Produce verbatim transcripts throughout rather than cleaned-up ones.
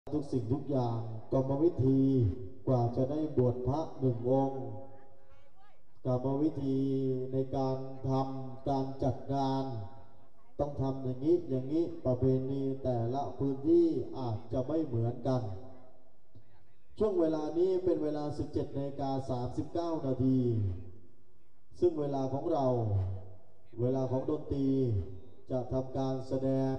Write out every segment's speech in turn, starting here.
ทุกสิ่งทุกอย่างกรรมวิธีกว่าจะได้บวชพระหนึ่งองค์กรรมวิธีในการทำการจัดงานต้องทำอย่างนี้อย่างนี้ประเพณีแต่ละพื้นที่อาจจะไม่เหมือนกันช่วงเวลานี้เป็นเวลา สิบเจ็ดนาฬิกาสามสิบเก้า นาทีซึ่งเวลาของเราเวลาของดนตรีจะทำการแสดง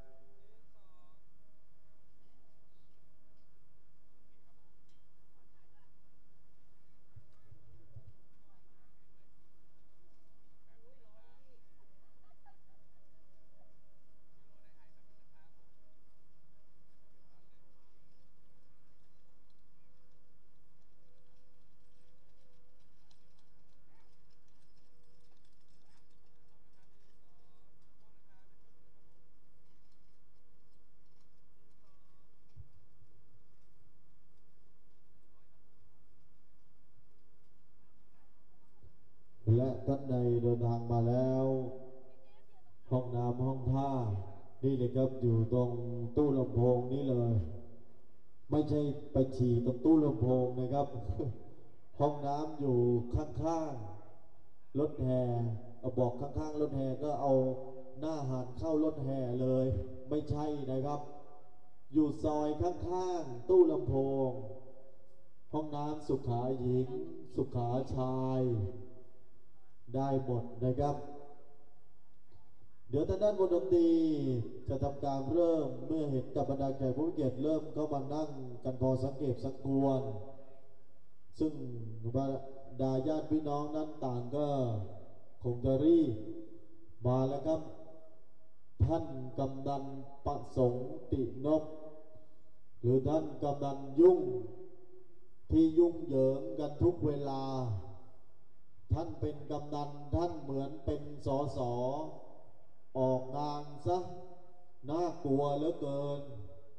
และท่านใดเดินทางมาแล้วห้องน้ำห้องท่านี่เลยครับอยู่ตรงตู้ลำโพงนี้เลยไม่ใช่ไปฉี่ตรงตู้ลำโพงนะครับห้องน้ำอยู่ข้างๆรถแห่บอกข้างๆรถแห่ก็เอาหน้าหันเข้ารถแห่เลยไม่ใช่นะครับอยู่ซอยข้างๆตู้ลำโพงห้องน้ำสุขาหญิงสุขาชายได้หมดนะครับเดี๋ยวทางด้านบนดนตรีจะทำการเริ่มเมื่อเห็นกับบรรดาแขกผู้มีเกียรติเริ่มเข้ามานั่งกันพอสังเกตสังกวนซึ่งบรรดาญาติพี่น้องนั้นต่างก็คงจะรีบมาแล้วครับท่านกำนันประสงค์ตินพหรือท่านกำนันยุ่งที่ยุ่งเหยิงกันทุกเวลาท่านเป็นกำนันท่านเหมือนเป็นสสออกงานซะน่ากลัวเหลือเกิน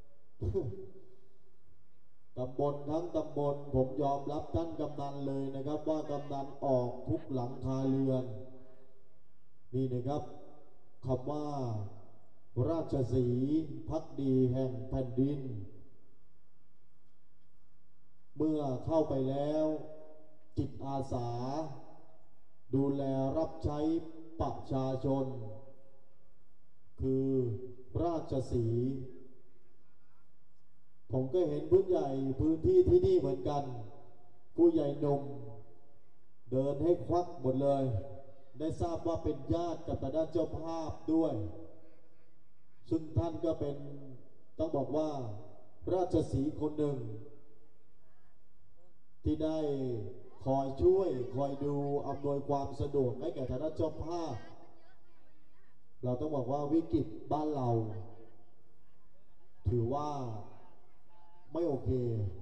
ตำบลทั้งตำบลผมยอมรับท่านกำนันเลยนะครับว่ากำนันออกทุกหลังคาเรือนนี่นะครับคำว่าราชสีห์ภักดีแห่งแผ่นดินเมื่อเข้าไปแล้วจิตอาสาดูแลรับใช้ประชาชนคือราชสีห์ผมก็เห็นพื้นใหญ่พื้นที่ที่นี่เหมือนกันผู้ใหญ่หนุ่มเดินให้ควักหมดเลยได้ทราบว่าเป็นญาติกับทางด้านเจ้าภาพด้วยซึ่งท่านก็เป็นต้องบอกว่าราชสีห์คนหนึ่งที่ได้คอยช่วยคอยดูอำนวยความสะดวกให้แก่ทางด้านเจ้าภาพเราต้องบอกว่าวิกฤตบ้านเราถือว่าไม่โอเค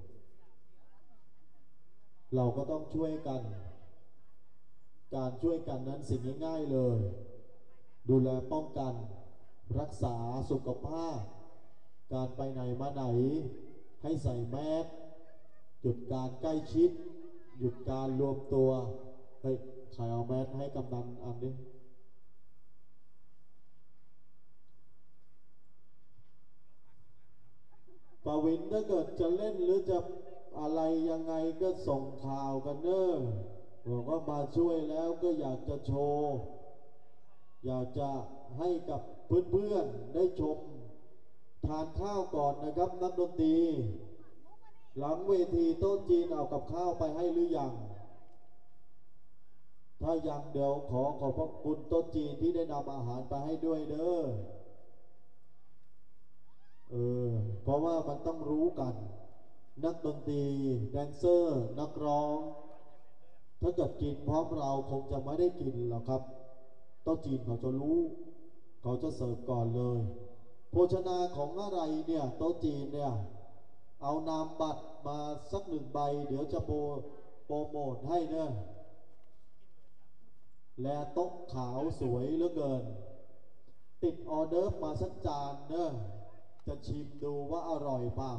เราก็ต้องช่วยกันการช่วยกันนั้นสิ่งง่ายๆเลยดูแลป้องกันรักษาสุขภาพการไปไหนมาไหนให้ใส่แมสหยุดการใกล้ชิดหยุดการรวมตัวเฮ้ยใครเอาแมสให้กำนันอันนี้ปวินถ้าเกิดจะเล่นหรือจะอะไรยังไงก็ส่งข่าวกันเนอะบอกว่ามาช่วยแล้วก็อยากจะโชว์อยากจะให้กับเพื่อนๆได้ชมทานข้าวก่อนนะครับนักดนตรีหลังเวทีโต๊ะจีนเอากับข้าวไปให้หรือยังถ้ายังเดี๋ยวขอขอบพระคุณโต๊ะจีนที่ได้นำอาหารไปให้ด้วยเด้อเออเพราะว่ามันต้องรู้กันนักดนตรีแดนเซอร์นักร้องถ้าเกิดกินพร้อมเราคงจะไม่ได้กินหรอกครับโต๊ะจีนเขาจะรู้เขาจะเสิร์ฟก่อนเลยโภชนาของอะไรเนี่ยโต๊ะจีนเนี่ยเอานามบัตรมาสักหนึ่งใบเดี๋ยวจะโปรโปรโมทให้เนอะและโต๊ะขาวสวยเหลือเกินติดออเดอร์มาสักจานเนอะจะชิมดูว่าอร่อยเปล่า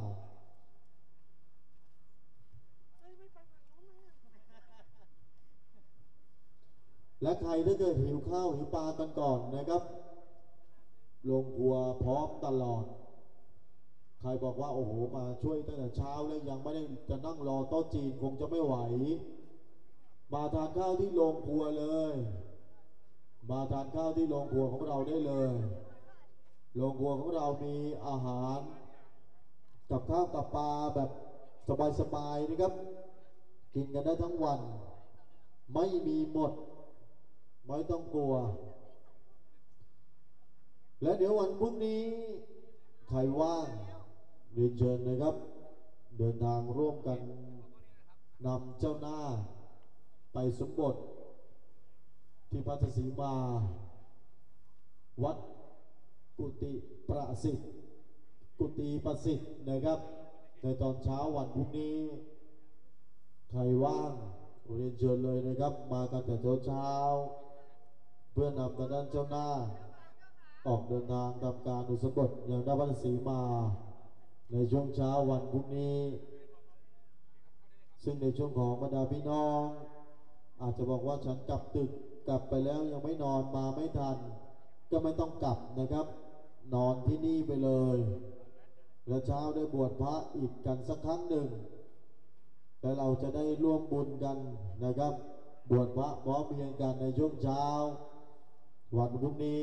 และใครถ้าเกิดหิวข้าวหิวปลากันก่อนนะครับลงครัวพร้อมตลอดใครบอกว่าโอ้โหมาช่วยตั้งแต่เช้าแล้วยังไม่ได้จะนั่งรอโต๊ะจีนคงจะไม่ไหวมาทานข้าวที่โรงครัวเลยมาทานข้าวที่โรงครัวของเราได้เลยโรงครัวของเรามีอาหารกับข้าวกับปลาแบบสบายๆนะครับกินกันได้ทั้งวันไม่มีหมดไม่ต้องกลัวและเดี๋ยววันพรุ่งนี้ใครว่างเรียนเชิญนะครับเดินทางร่วมกันนำเจ้าหน้าไปสมบทที่พัทสีมาวัดกุฏิประสิทธิ์กุฏิประสิทธิ์นะครับในตอนเช้าวันพรุ่งนี้ใครว่างเรียนเชิญเลยนะครับมากันแต่เช้าเพื่อนำทางด้านเจ้าหน้าออกเดินทางทำการอุสมบทอย่างนพัทสีมาในช่วงเช้าวันพรุ่งนี้ซึ่งในช่วงของบรรดาพี่น้องอาจจะบอกว่าฉันกลับตึกกลับไปแล้วยังไม่นอนมาไม่ทันก็ไม่ต้องกลับนะครับนอนที่นี่ไปเลยแล้วเช้าได้บวชพระอีกกันสักครั้งหนึ่งและเราจะได้ร่วมบุญกันนะครับบวชพระพร้อมเพียงกันในช่วงเช้าวันพรุ่งนี้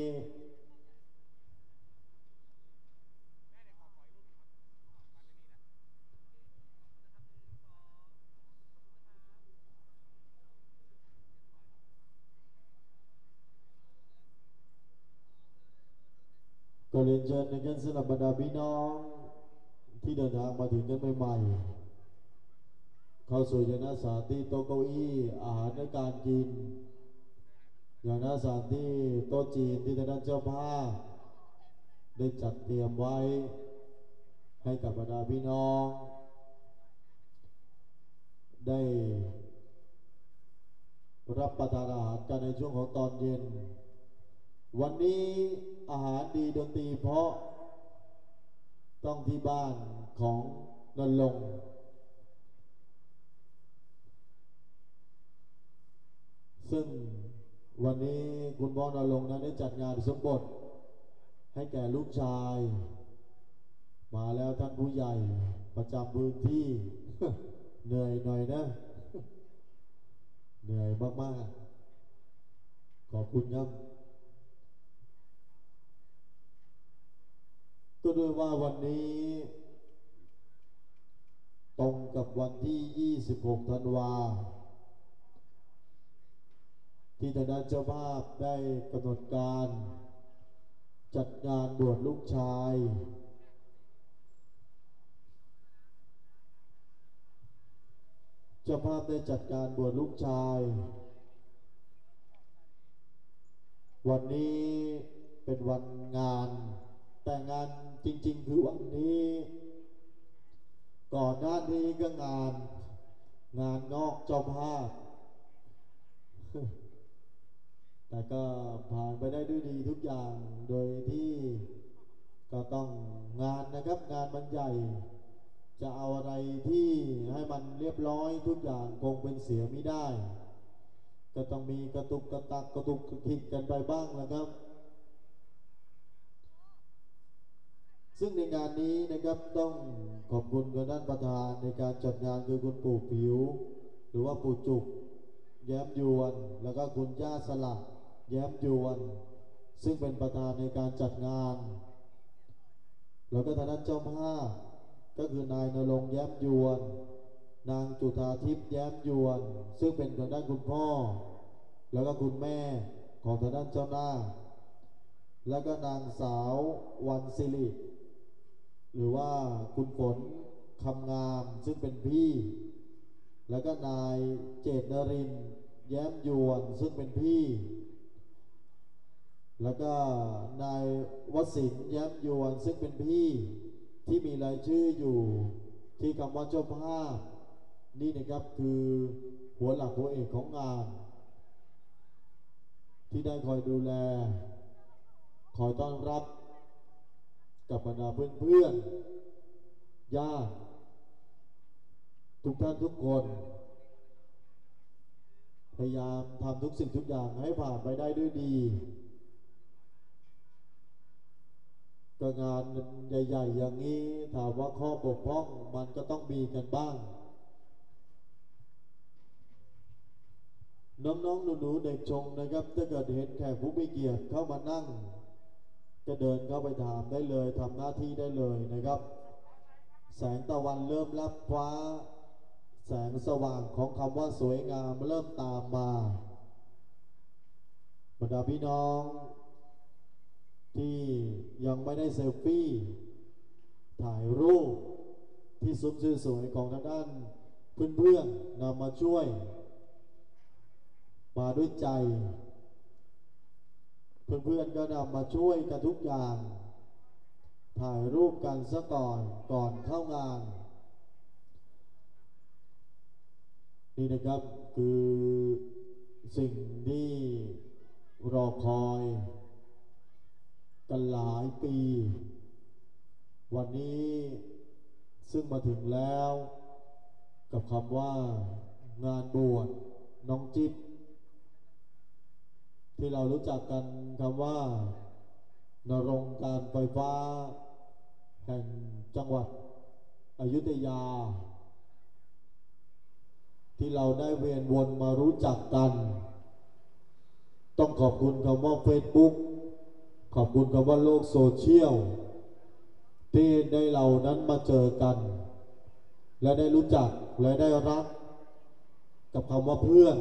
ก็เรียนเชิญในกันสำหรับบรรดาพี่น้องที่เดินทางมาถึงกันใหม่ๆเข้าสู่อย่างน่าสถานที่โต๊ะเก้าอี้อาหารในการกินอย่างน่าสถานที่โต๊ะจีนที่ทางด้านเจ้าภาพได้จัดเตรียมไว้ให้กับบรรดาพี่น้องได้รับประทานอาหารกันในช่วงของตอนเย็นวันนี้อาหารดีดนตรีเพราะต้องที่บ้านของนนลงซึ่งวันนี้คุณพ่อนนลงนั้นได้จัดงานสมบทให้แก่ลูกชายมาแล้วท่านผู้ใหญ่ประจำพื้นที่ เหนื่อยหน่อยนะ เหนื่อยมากๆขอบคุณครับก็ด้วยว่าวันนี้ตรงกับวันที่ยี่สิบหกธันวาที่ทางด้านเจ้าภาพได้กำหนดการจัดงานบวชลูกชายเจ้าภาพได้จัดการบวชลูกชายวันนี้เป็นวันงานแต่งานจริงๆคือวันนี้ก่อนหน้านี้ก็งานงานนอกเจ้าภาพ แต่ก็ผ่านไปได้ด้วยดีทุกอย่างโดยที่ก็ต้องงานนะครับงานมันใหญ่จะเอาอะไรที่ให้มันเรียบร้อยทุกอย่างคงเป็นเสียไม่ได้ก็ต้องมีกระตุกกระตักกระตุกกระติกกันไปบ้างแล้วครับซึ่งในงานนี้นะครับต้องขอบคุณกับท่านประธานในการจัดงานคือคุณปู่ผิวหรือว่าปู่จุกแย้มยวนแล้วก็คุณย่าสลักแย้มยวนซึ่งเป็นประธานในการจัดงานแล้วก็ทางด้านเจ้าภาพก็คือนายณรงค์แย้มยวนนางจุฑาทิพย์แย้มยวนซึ่งเป็นทางด้านคุณพ่อแล้วก็คุณแม่ของทางด้านเจ้าหน้าแล้วก็นางสาววันศิริหรือว่าคุณฝนคำงามซึ่งเป็นพี่แล้วก็นายเจตนรินทร์แย้มยวนซึ่งเป็นพี่แล้วก็นายวสินทร์แย้มยวนซึ่งเป็นพี่ที่มีรายชื่ออยู่ที่คำว่าเจ้าภาพนี่นะครับคือหัวหลักหัวเอกของงานที่ได้คอยดูแลคอยต้อนรับกับบรรดาเพื่อนๆญาติทุกท่านทุกคนพยายามทำทุกสิ่งทุกอย่างให้ผ่านไปได้ด้วยดีก็งานใหญ่ๆอย่างนี้ถามว่าข้อบกพร่องมันก็ต้องมีกันบ้างน้องๆหนูๆเด็กชงนะครับถ้าเกิดเห็นแขกผู้มีเกียรติเข้ามานั่งก็เดินเข้าไปถามได้เลยทำหน้าที่ได้เลยนะครับแสงตะวันเริ่มลับฟ้าแสงสว่างของคำว่าสวยงามเริ่มตามมาบรรดาพี่น้องที่ยังไม่ได้เซลฟี่ถ่ายรูปที่ซุ้มสวยๆของทางด้านเพื่อนๆนำมาช่วยมาด้วยใจเพื่อนๆก็นำมาช่วยกันทุกอย่างถ่ายรูปกันซะก่อนก่อนเข้างานนี่นะครับคือสิ่งที่รอคอยกันหลายปีวันนี้ซึ่งมาถึงแล้วกับคำว่างานบวชน้องจิ๊บที่เรารู้จักกันคำว่านรงค์การไฟฟ้าแห่งจังหวัดอยุธยาที่เราได้เวียนวนมารู้จักกันต้องขอบคุณคำว่า Facebook ขอบคุณคำว่าโลกโซเชียลที่ได้เรานั้นมาเจอกันและได้รู้จักและได้รักกับคำว่าเพื่อน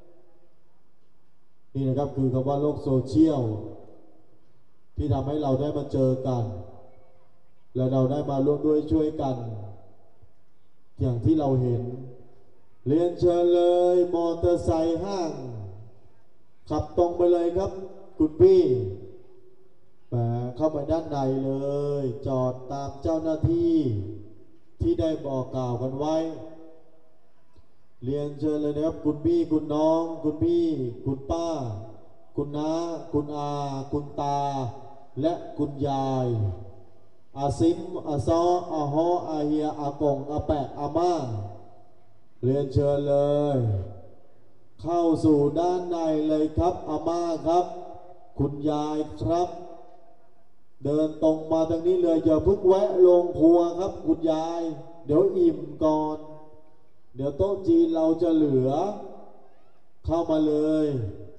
นี่นะครับคือคำว่าโลกโซเชียลที่ทำให้เราได้มาเจอกันและเราได้มาร่วมด้วยช่วยกันอย่างที่เราเห็นเรียนเชิญเลยมอเตอร์ไซค์ห้างขับตรงไปเลยครับคุณพี่แหมเข้าไปด้านในเลยจอดตามเจ้าหน้าที่ที่ได้บอกกล่าวกันไว้เรียนเชิญเลยนะครับคุณพี่คุณน้องคุณพี่คุณป้าคุณน้าคุณอาคุณตาและคุณยายอาซิมอาซออาฮออาเฮียอากงอาแปะอาม่าเรียนเชิญเลยเข้าสู่ด้านในเลยครับอาม่าครับคุณยายครับเดินตรงมาทางนี้เลยอย่าเพิ่งแวะลงครัวครับคุณยายเดี๋ยวอิ่มก่อนเดี๋ยวโต๊ะจีนเราจะเหลือเข้ามาเลย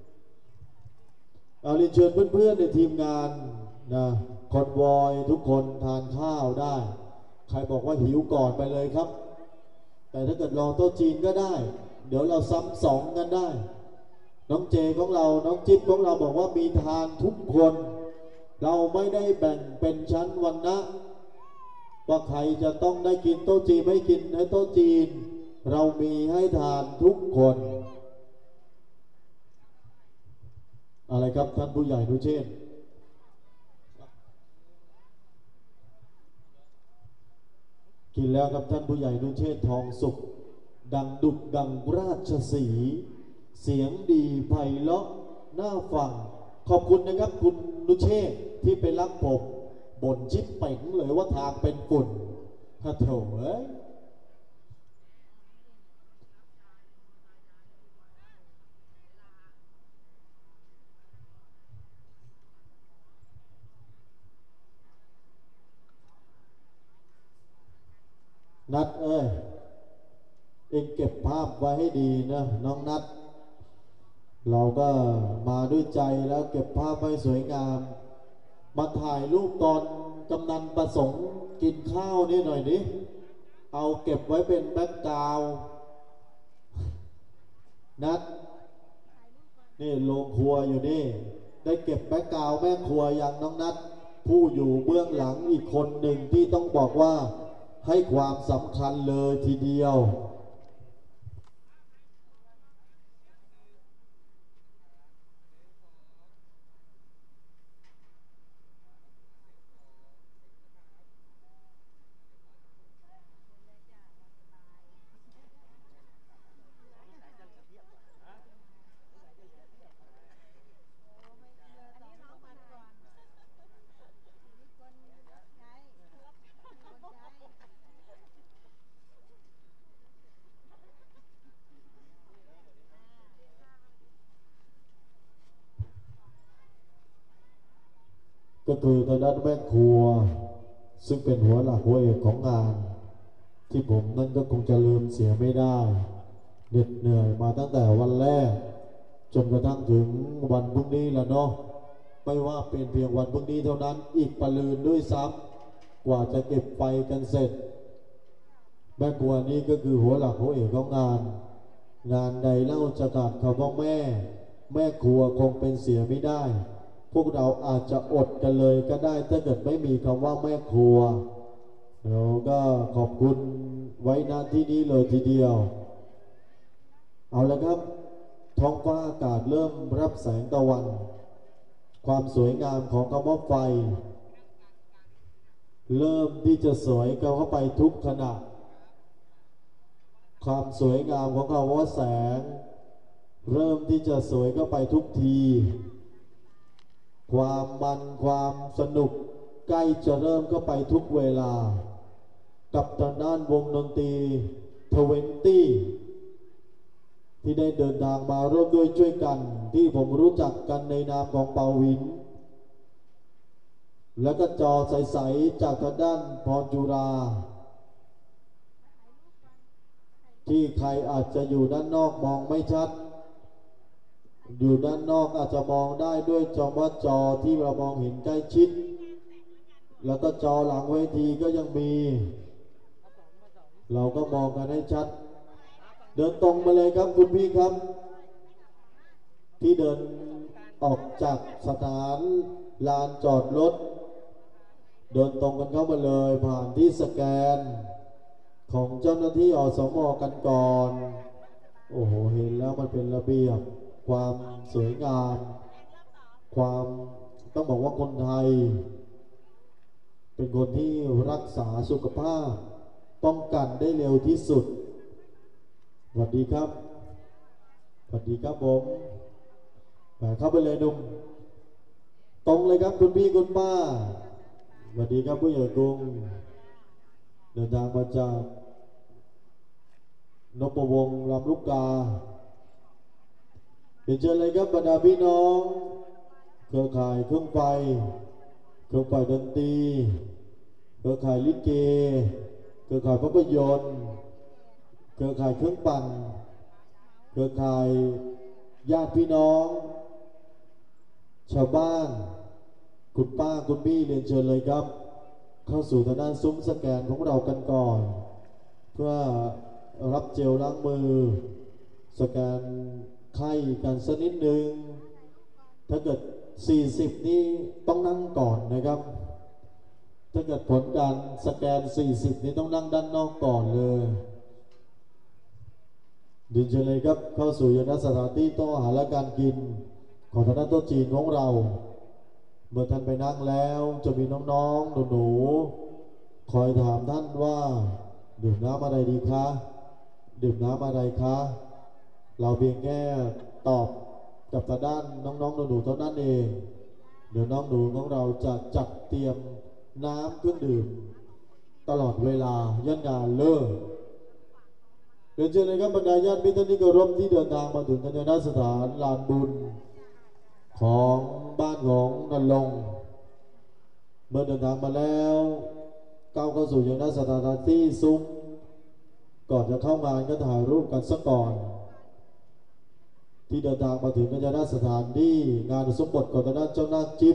เอาเรียนเชิญเพื่อนๆในทีมงานนะคอนวอยทุกคนทานข้าวได้ใครบอกว่าหิวก่อนไปเลยครับแต่ถ้าเกิดรอโต๊ะจีนก็ได้เดี๋ยวเราซ้ำสองกันได้น้องเจของเราน้องจิ๊บของเราบอกว่ามีทานทุกคนเราไม่ได้แบ่งเป็นชั้นวรรณะว่าใครจะต้องได้กินโต๊ะจีนไม่กินในโต๊ะจีนเรามีให้ทานทุกคนอะไรครับท่านผู้ใหญ่นุเชษฐ์กินแล้วครับท่านผู้ใหญ่นุเชษฐ์ทองสุขดังดุจดังราชสีเสียงดีไพเราะน่าฟังขอบคุณนะครับคุณนุเชษฐ์ที่ไปรับผมบ่นชิบเป่งเลยว่าทางเป็นฝุ่นถ้าโถเอ้ยนัดเอ้ยเองเก็บภาพไว้ให้ดีนะน้องนัดเราก็มาด้วยใจแล้วเก็บภาพไว้สวยงามมาถ่ายรูปตอนกำนันประสงค์กินข้าวนี่หน่อยดิเอาเก็บไว้เป็นแบ็คกราวด์นัดนี่โรงครัวอยู่นี่ได้เก็บแบ็คกราวด์แม่ครัวอย่างน้องนัดผู้อยู่เบื้องหลังอีกคนหนึ่งที่ต้องบอกว่าให้ความสำคัญเลยทีเดียวก็คือทางด้านแม่ครัวซึ่งเป็นหัวหลักหัวเอกของงานที่ผมนั่นก็คงจะลืมเสียไม่ได้เหน็ดเหนื่อยมาตั้งแต่วันแรกจนกระทั่งถึงวันพรุ่งนี้แล้วเนาะไม่ว่าเป็นเพียงวันพรุ่งนี้เท่านั้นอีกปะลืนด้วยซ้ำกว่าจะเก็บไฟกันเสร็จแม่ครัวนี้ก็คือหัวหลักหัวเอกของงานงานใดเล่าจะขาดคำว่าแม่แม่ครัวคงเป็นเสียไม่ได้พวกเราอาจจะอดกันเลยก็ได้ถ้าเกิดไม่มีคำว่าแม่ครัวเราก็ขอบคุณไว้ณที่นี้เลยทีเดียวเอาละครับท้องฟ้าอากาศเริ่มรับแสงตะวันความสวยงามของคำว่าไฟเริ่มที่จะสวยเข้าไปทุกขณะความสวยงามของคำว่าแสงเริ่มที่จะสวยเข้าไปทุกทีความมันความสนุกใกล้จะเริ่มเข้าไปทุกเวลากับทางด้านวงดนตรีทเวนตี้ที่ได้เดินทางมาร่วมด้วยช่วยกันที่ผมรู้จักกันในนามของเปาวินแล้วก็จอใสๆจากทางด้านพรจุราที่ใครอาจจะอยู่ด้านนอกมองไม่ชัดอยู่ด้านนอกอาจจะมองได้ด้วยจอว่าจอที่เรามองเห็นใกล้ชิดแล้วก็จอหลังเวทีก็ยังมีเราก็มองกันให้ชัดเดินตรงมาเลยครับคุณพี่ครับที่เดินออกจากสถานลานจอดรถเดินตรงกันเข้ามาเลยผ่านที่สแกนของเจ้าหน้าที่อสม.กันก่อนโอ้โหเห็นแล้วมันเป็นระเบียบความสวยงามความต้องบอกว่าคนไทยเป็นคนที่รักษาสุขภาพป้องกันได้เร็วที่สุดสวัสดีครับสวัสดีครับผมไปเข้าไปเลยนุ่มตรงเลยครับคุณพี่คุณป้าสวัสดีครับผู้ใหญ่กรุงเดินทางมาจากนพวงศ์ลำลูกกาเดี๋ยวเชิญเลยครับบรรดาพี่น้องเครือข่ายเครื่องไฟเครื่องไฟดนตรีเครือข่ายลิเกเครือข่ายภาพยนตร์เครือข่ายเครื่องปั่นเครือข่ายญาติพี่น้องชาวบ้านคุณป้าคุณพี่เรียนเชิญเลยครับเข้าสู่ทางด้านซุ้มสแกนของเรากันก่อนเพื่อรับเจลล้างมือสแกนไข้กันสักนิดนึงถ้าเกิดสี่สิบนี่ต้องนั่งก่อนนะครับถ้าเกิดผลการสแกนสี่สิบนี่ต้องนั่งด้านนอกก่อนเลยดินเชิญเลยครับเข้าสู่ยานสถานที่โต๊ะอาหารและการกินของทางด้านโต๊ะจีนของเราเมื่อท่านไปนั่งแล้วจะมีน้องๆหนูๆคอยถามท่านว่าดื่มน้ำอะไรดีคะดื่มน้ำอะไรคะเราเพียงแค่ตอบกับทางด้านน้องๆหนูๆเท่านั้นเองเดี๋ยวน้องหนูของเราจะจัดเตรียมน้ำเครื่องดื่มตลอดเวลายันงานเลิกเดินเชิญเลยครับบรรดาญาติมิตรที่เคารพที่เดินทางมาถึงกันในสถานลานบุญของบ้านของนันลงเมื่อเดินทางมาแล้วก้าวเข้าสู่ยังสถานที่ซุ้มก่อนจะเข้างานก็ถ่ายรูปกันสักก่อนที่เดินทางมาถึงกันในสถานที่งานสมบทของทางด้านเจ้านาคจิ๊บ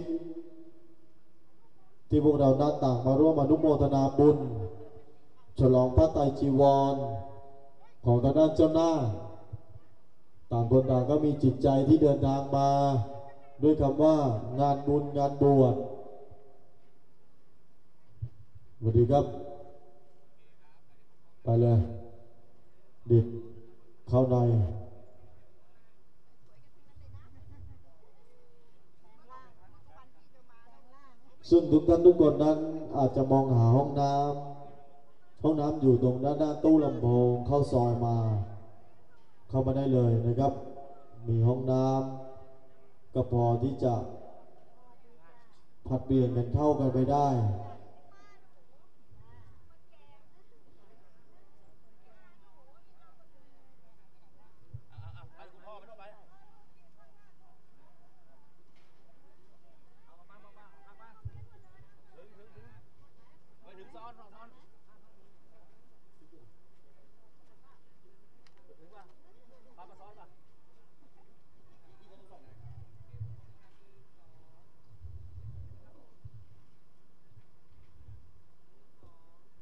ที่พวกเรานัดต่างมาร่วมอนุโมทนาบุญฉลองพระไตรจีวรของทางด้านเจ้าหน้าต่างคนต่างก็มีจิตใจที่เดินทางมาด้วยคำว่างานบุญงานบวชสวัสดีครับไปเลยดิบเข้าในซึ่งทุกท่านทุกคนนั้นอาจจะมองหาห้องน้ำห้องน้ำอยู่ตรงด้านหน้าตู้ลำโพงเข้าซอยมาเข้ามาได้เลยนะครับมีห้องน้ำก็พอที่จะผัดเปลี่ยนกันเข้ากันไปได้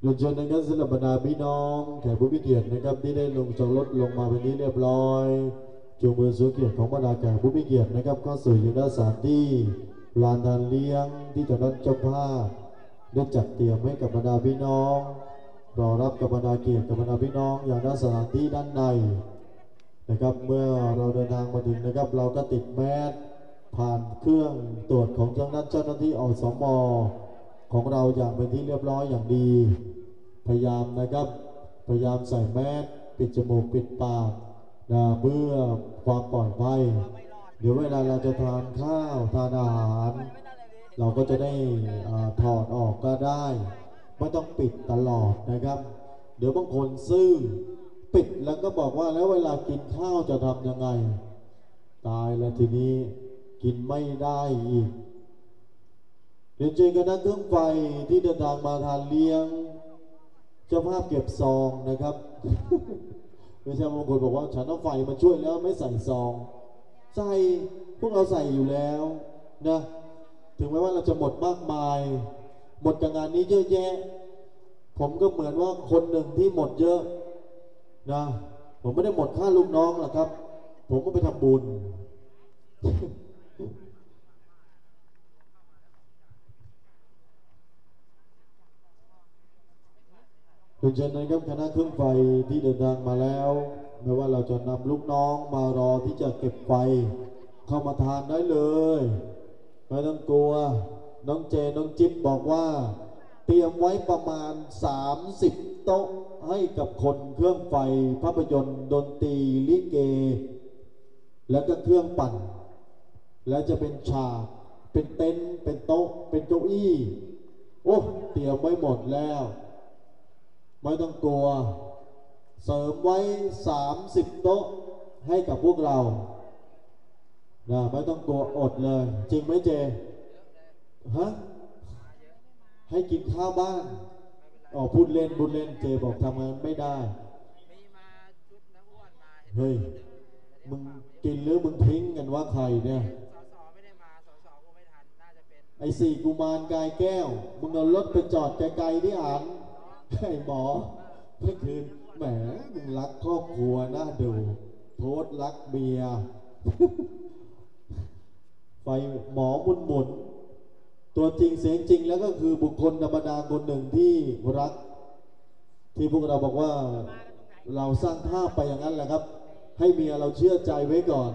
เรียนเชิญนะครับสำหรับบรรดาพี่น้องแขกผู้มีเกียรตินะครับที่ได้ลงจากรถลงมาเป็นที่เรียบร้อยจูงมือสู่เกียรติของบรรดาแขกผู้มีเกียรตินะครับก็สู่อยู่ด้านสถานที่ลานทานเลี้ยงที่ทางด้านเจ้าภาพได้จัดเตรียมให้กับบรรดาพี่น้องรอรับกับบรรดาเกียรติกับบรรดาพี่น้องอย่างด้านสถานที่ด้านในนะครับเมื่อเราเดินทางมาถึงนะครับเราก็ติดแมสผ่านเครื่องตรวจของเจ้าหน้าที่อสม.ของเราอย่างเป็นที่เรียบร้อยอย่างดีพยายามนะครับพยายามใส่แมสปิดจมูกปิดปากนะเพื่อความปลอดภัยเดี๋ยวเวลาเราจะทานข้าวทานอาหารเราก็จะได้ถอดออกก็ได้ไม่ต้องปิดตลอดนะครับเดี๋ยวบางคนซื่อปิดแล้วก็บอกว่าแล้วเวลากินข้าวจะทำยังไงตายแล้วทีนี้กินไม่ได้อีกเรียนเชิญคณะเครื่องไฟที่เดินทางมาทานเลี้ยงเจ้าภาพเก็บซองนะครับ ไม่ใช่บางคนบอกว่าฉันเอาไฟมาช่วยแล้วไม่ใส่ซองใส่พวกเราใส่อยู่แล้วนะถึงแม้ว่าเราจะหมดมากมายหมดจากงานนี้เยอะแยะผมก็เหมือนว่าคนหนึ่งที่หมดเยอะนะผมไม่ได้หมดค่าลูกน้องหรอกครับผมก็ไปทำบุญ คุณเชิญนะครับคณะเครื่องไฟที่เดินทางมาแล้วไม่ว่าเราจะนำลูกน้องมารอที่จะเก็บไฟเข้ามาทานได้เลยไม่ต้องกลัวน้องเจน้องจิ๊บบอกว่าเตรียมไว้ประมาณสามสิบโต๊ะให้กับคนเครื่องไฟภาพยนตร์ดนตรีลิเกแล้วก็เครื่องปั่นแล้วจะเป็นฉากเป็นเต็นท์เป็นโต๊ะเป็นเก้าอี้โอ้เตรียมไว้หมดแล้วไม่ต้องกลัวเสริมไว้สามสิบโต๊ะให้กับพวกเรานะไม่ต้องกลัวอดเลยจริงไหมเจฮะให้กินข้าวบ้านอ๋อพูดเล่นพูดเล่นเจบอกทำงานไม่ได้เฮ้ยมึงกินหรือมึงทิ้งกันว่าใครเนี่ยไอ้สี่กุมารกายแก้วมึงเอารถไปจอดไกลๆที่อ่านไอ้หมอเมื่อคืนแหมมึงรักครอบครัวน่าดูโพสต์รักเมีย ไฟหมอมุนหมุนตัวจริงเสียงจริงแล้วก็คือบุคคลธรรมดาคนหนึ่งที่รักที่พวกเราบอกว่าเราสร้างภาพไปอย่างนั้นแหละครับให้เมียเราเชื่อใจไว้ก่อน